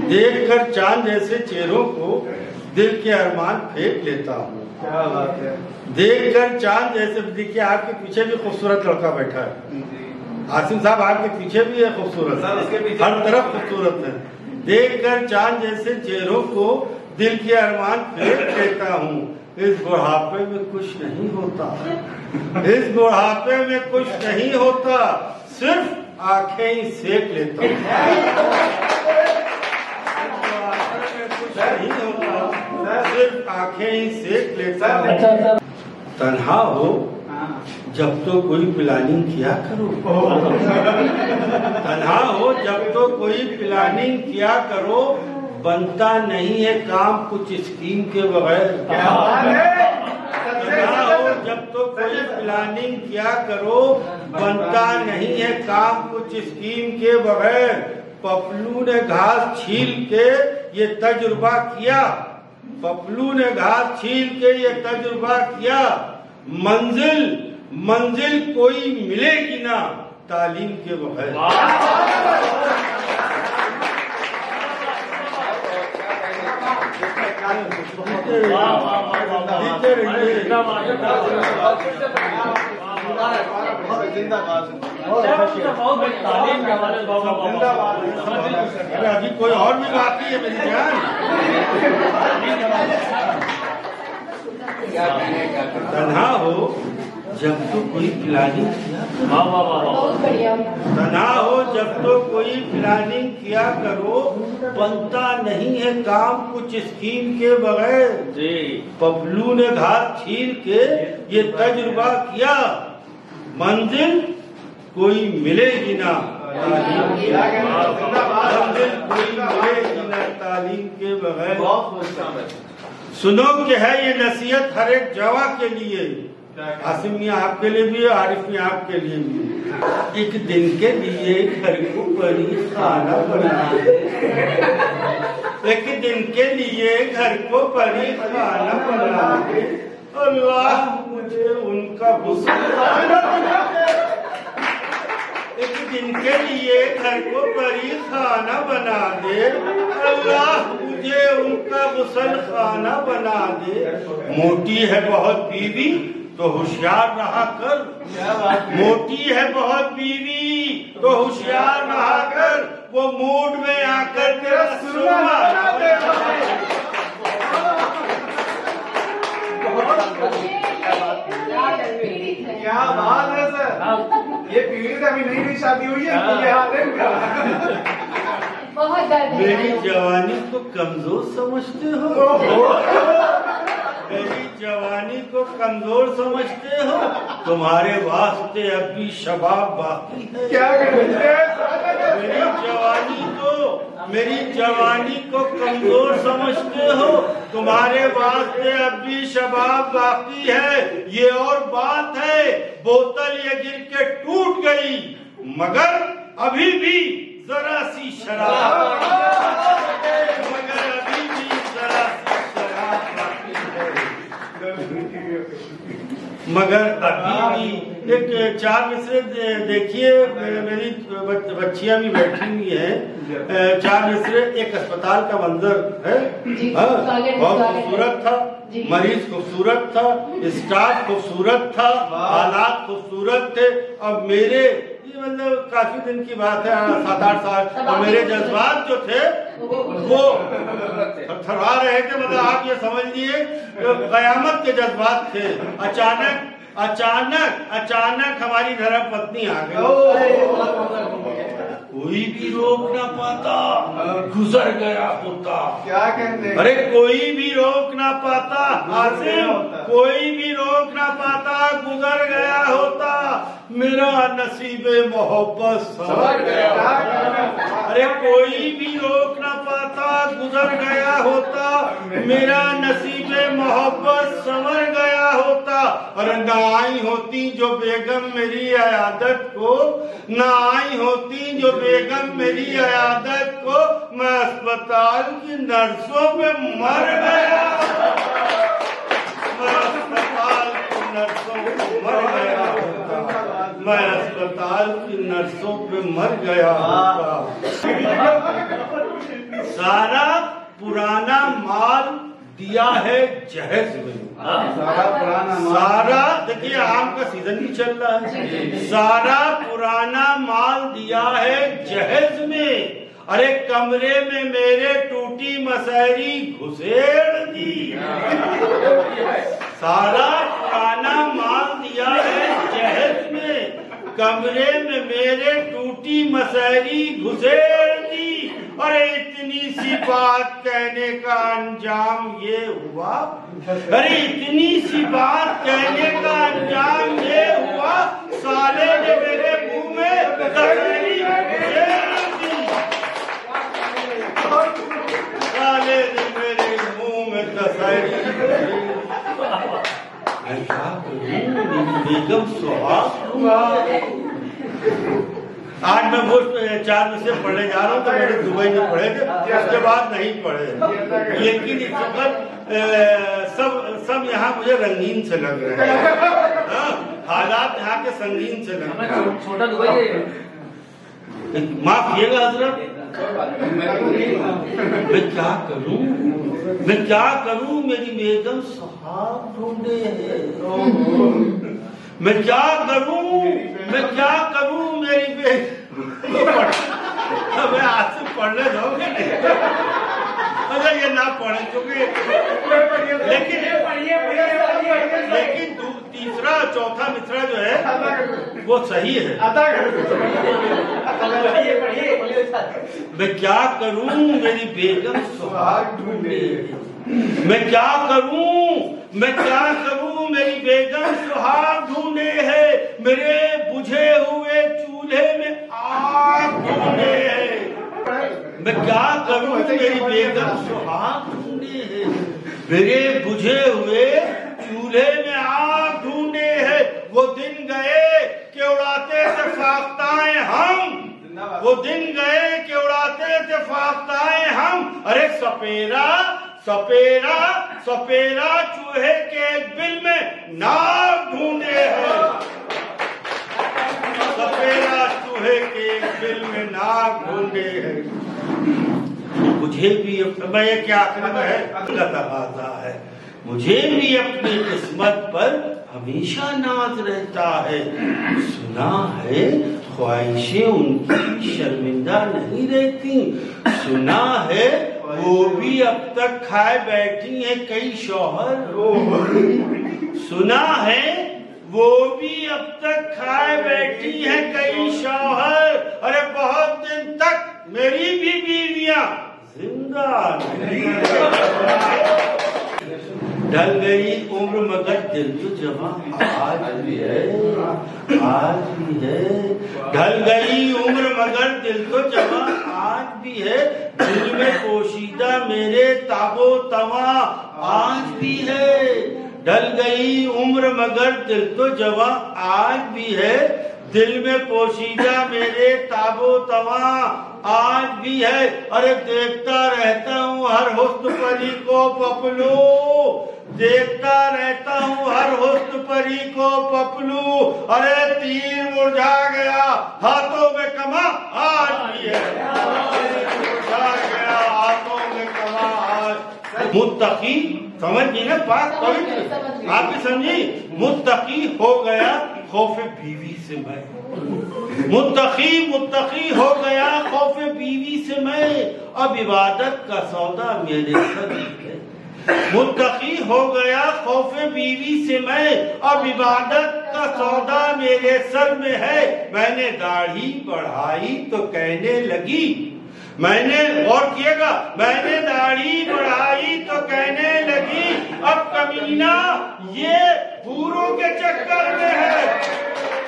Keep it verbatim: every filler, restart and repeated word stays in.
دیکھ کر چاند جیسے چہروں کو دل کے ارمان پھینک لیتا ہوں. کیا بات ہے. دیکھ کر چاند جیسے, دیکھیے آپ کے پیچھے بھی خوبصورت لڑکا بیٹھا ہے. عاصم صاحب آپ کے پیچھے بھی ہے خوبصورت, ہر طرف خوبصورت ہے. دیکھ کر چاند جیسے چہروں کو دل کے ارمان پھینک لیتا ہوں. اس بڑھاپے میں کچھ نہیں ہوتا, اس بڑھاپے میں کچھ نہیں ہوتا, صرف آنکھیں ہی سیک لیتا ہوں. کچھ نہیں ہوتا, صرف آنکھیں ہی سیک لیتا ہوں. تنہا ہو جب تو کوئی پلاننگ کیا کرو, تنہا ہو جب تو کوئی پلاننگ کیا کرو, بنتا نہیں ہے کام کچھ اسکیم کے بغیر. تنہا ہو جب تو کوئی پلاننگ کیا کرو, بنتا نہیں ہے کام کچھ اسکیم کے بغیر. پپلو نے گھاس چھیل کے یہ تجربہ کیا, پپلو نے گھاس چھیل کے یہ تجربہ کیا, منزل منزل کوئی ملے گی نہ تعلیم کے بغیر. ابھی کوئی اور بھی باقی ہے میری جان. تنہا ہو جب تو کوئی پلاننگ کیا تنہا ہو جب تو کوئی پلاننگ کیا کرو, بنتا نہیں ہے کام کچھ اسکیم کے بغیر. پپلو نے گھاس چھیل کے یہ تجربہ کیا, منزل کوئی ملے گی نہ منزل کوئی ملے گی نہ تعلیم کے بغیر. سنو کہ ہے یہ نصیحت ہر ایک جوان کے لیے, عاصم میاں آپ کے لیے بھی, عارف میاں آپ کے لیے بھی. ایک دن کے لیے گھر کو بڑی خانہ بنا دے, ایک دن کے لیے گھر کو بڑی خانہ بنا دے. اللہ مجھے ان کا غسل خانہ بنا دے, ایک دن کے لیے گھر کو بڑی خانہ بنا دے. اللہ مجھے ان کا غسل خانہ بنا دے. موٹی ہے بہت بیوی تو ہوشیار رہا کر, موٹی ہے بہت بیوی تو ہوشیار رہا کر, وہ موڈ میں آ کر تیرا سرما دے. کیا بات ہے سر, یہ پیڑھی سے ابھی نئی نئی شادی ہوئی ہے. میری جوانی کو کمزور سمجھتے ہو, میری جوانی کو کمزور سمجھتے ہو, تمہارے واسطے اب بھی شباب باقی ہے. کیا میری جوانی کو میری جوانی کو کمزور سمجھتے ہو, تمہارے واسطے اب بھی شباب باقی ہے. یہ اور بات ہے بوتل یہ گر کے ٹوٹ گئی, مگر ابھی بھی ذرا سی شراب, مگر ابھی بھی ذرا سی شراب باقی ہے. مگر ابھی بھی ایک چار مصرے دیکھیے, میری بچیاں بھی بیٹھی ہوئی ہیں. چار مصرے ایک اسپتال کا منظر ہے, بہت خوبصورت تھا, مریض خوبصورت تھا, اسٹاف خوبصورت تھا, حالات خوبصورت تھے. اب میرے یہ مطلب کافی دن کی بات ہے, سات آٹھ سال, اور میرے جذبات جو تھے وہ تھرا رہے تھے. مطلب آپ یہ سمجھ لیے قیامت کے جذبات تھے. اچانک اچانک اچانک ہماری دھرم پتنی آ گئی, کوئی بھی روک نہ پاتا, گزر گیا ہوتا. کیا کہتے ہیں, ارے کوئی بھی روک نہ پاتا, عاصم کوئی بھی روک نہ پاتا, گزر گیا ہوتا. میرا نصیب محبت سنور گیا. ارے کوئی بھی روک نہ پاتا, گزر گیا ہوتا. میرا نصیب محبت سنور گیا ہوتا. اور نہ آئی ہوتی جو بیگم میری عیادت کو, نہ آئی ہوتی جو بیگم میری عیادت کو, میں اسپتال کی نرسوں پہ مر گیا. میں اسپتال کی نرسوں پہ مر گیا ہوتا, میں اسپتال کی نرسوں پہ مر گیا ہوتا. سارا پرانا مال دیا ہے جہیز میں. سارا پرانا سارا دیکھیے آم کا سیزن بھی چل رہا ہے. سارا پرانا مال دیا ہے جہیز میں. ارے کمرے میں میرے ٹوٹی مسحری گھسیڑ دی. سارا پرانا مال دیا ہے جہیز میں. کمرے میں میرے ٹوٹی مسحری گھسیڑ دی. ارے اتنی سی بات کہنے کا انجام یہ ہوا. ارے اتنی سی بات کہنے کا انجام یہ ہوا. سالے نے میرے منہ میں مسحری گھسیڑ دی. سالے نے میرے منہ میں مسحری گھسیڑ دی. بیگم سہاگ. آج میں وہ چار میں سے پڑھنے جا رہا ہوں تو میرے دبئی میں پڑھے تھے, اس کے بعد نہیں پڑھے. لیکن اس وقت سب سب یہاں مجھے رنگین سے لگ رہے ہیں. حالات یہاں کے سنگین سے لگ رہے ہیں. چھوٹا دبئی ہے. معاف کیے گا حضرت, میں کیا کروں میں کیا کروں میری بیگم سہاگ ڈھونڈے ہے. میں کیا کروں میں کیا کروں میری بیگم. میں آج سے پڑھنے دو گے نہیں, اگر یہ نہ پڑھیں چونکہ لیکن لیکن تیسرا چوتھا مصرع جو ہے وہ صحیح ہے. میں کیا کروں میری بیگم سہاگ ڈھونڈے. میں کیا کروں میں کیا کروں میری بیگم سہاگ ڈھونڈے ہے. میرے بجھے ہوئے چولہے میں آگ ڈھونڈے ہے. میں کیا کروں میری بیگم سہاگ ڈھونڈے ہے. میرے بجھے ہوئے چولہے میں آگ ڈھونڈے ہے. وہ دن گئے کہ اڑاتے تھے فاختائیں ہم. وہ دن گئے کہ اڑاتے تھے فاختائیں ہم. ارے سپیرا سپیرا سپیرا چوہے کے ایک بل میں ناک ڈھونڈے ہیں. سپیرا چوہے کے ایک بل میں ناک ڈھونڈے ہیں. مجھے بھی میں یہ کیا کرنا ہے اللہ تقاضا ہے. مجھے بھی اپنی قسمت پر ہمیشہ ناز رہتا ہے. سنا ہے خواہشیں ان کی شرمندہ نہیں رہتی. سنا ہے وہ بھی اب تک کھائے بیٹھی ہیں کئی شوہر. سنا ہے وہ بھی اب تک کھائے بیٹھی ہیں کئی شوہر. ارے بہت دن تک میری بھی بیویاں زندہ نہیں. ڈھل گئی عمر مگر دل تو جوان آج بھی ہے آج بھی ہے. ڈھل گئی عمر مگر دل تو جوان آج بھی ہے. دل میں پوشیدہ میرے تاب و تواں آج بھی ہے. ڈھل گئی عمر مگر دل تو جوان آج بھی ہے. دل میں پوشیدہ میرے تاب و تواں آج بھی ہے. ارے دیکھتا رہتا ہوں ہر حسن پری کو پپلو. دیکھتا رہتا ہوں ہر حسن پری کو پپلو. ارے تیر مرجھا گیا ہاتھوں میں کما آج بھی ہے. مرجھا گیا ہاتھوں میں کما آج. متقی سمجھ گئی نا بات کوئی آپ بھی سمجھی. متقی ہو گیا خوف بیوی سے میں. متقی متقی ہو گیا خوف بیوی سے میں. اب عبادت کا سودا میرے سر ہے. متقی ہو گیا خوف بیوی سے میں. اب عبادت کا سودا میرے سر میں ہے. میں نے داڑھی بڑھائی تو کہنے لگی میں نے غور کیے گا میں نے داڑھی بڑھائی تو کہنے لگی اب کمینہ یہ حوروں کے چکر میں ہے.